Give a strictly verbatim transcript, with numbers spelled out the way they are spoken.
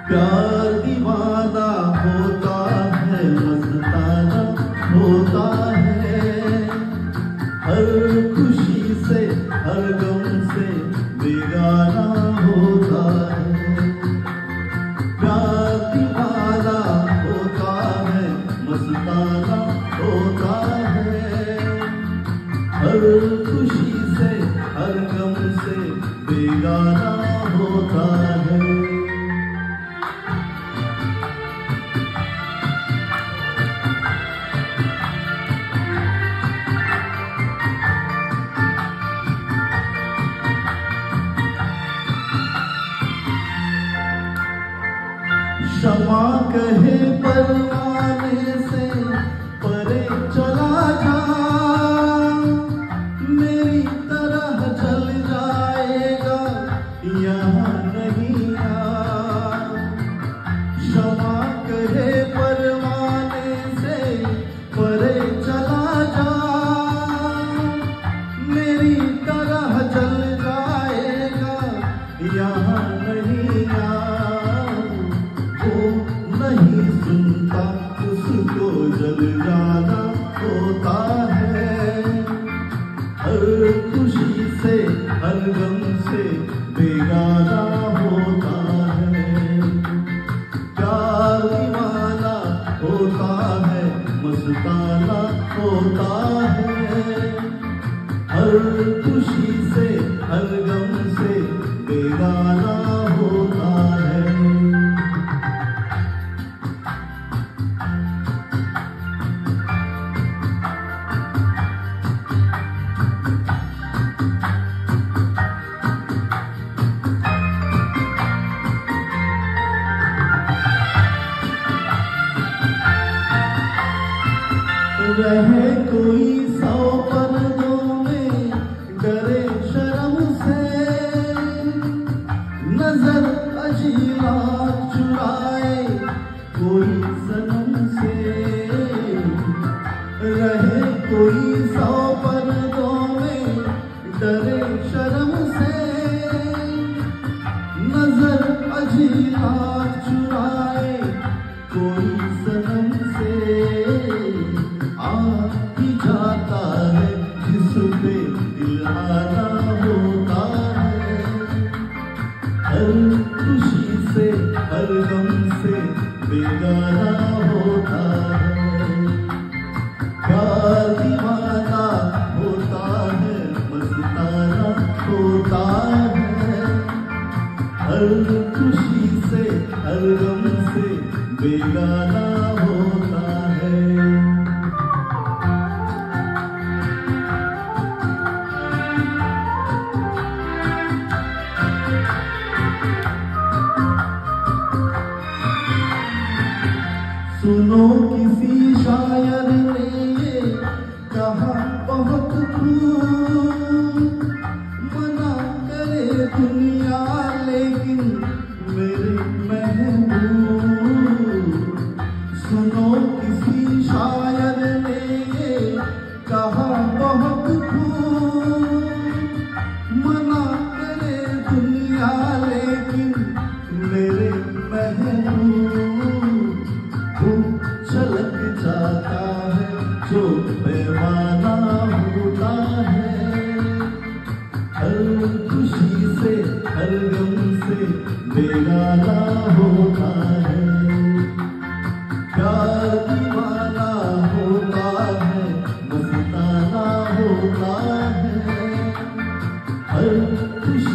प्यार दीवाना होता है, मस्ताना होता है, हर खुशी से हर गम से बेगाना होता है। प्यार दीवाना होता है, मस्ताना होता है, हर खुशी से हर गम से बेगाना होता है। क्षमा कहे परवाने से परे चला जा, मेरी तरह जल जाएगा यहाँ नहीं आ। क्षमा कहे परवाने से परे चला जा, मेरी तरह जल जाएगा यहाँ नहीं आ। नहीं सुनता उसको जल जाना होता है, हर खुशी से हर गम से बेगाना होता है। प्यार दीवाना होता है, मस्ताना होता है, हर खुशी से हर गम से बेगाना होता है। रहे कोई सौ पर्दों में डरे शर्म से, नजर अजीला चुराए कोई सनम से। रहे कोई सौ पर्दों में डरे शर्म से, नजर अजीला चुराए कोई सनम से। आ ही जाता है जिस पे दिलाना होता है, हर खुशी से हर गम से बेगाना होता है। प्यार दीवाना होता है, मस्ताना होता है, हर खुशी से हर गम से बेगाना होता है। सुनो किसी शायर ने ये कहा बहुत खूब, मना करे दुनिया लेकिन मेरे महबूब। सुनो किसी शायर ने ये कहा बहुत खूब, मना करे दुनिया लेकिन मेरे महबूब। छलक जाता है जो पैमाना होता है, हर खुशी से हर गम से बेगाना होता है। प्यार दीवाना होता है, मस्ताना होता है, हर खुशी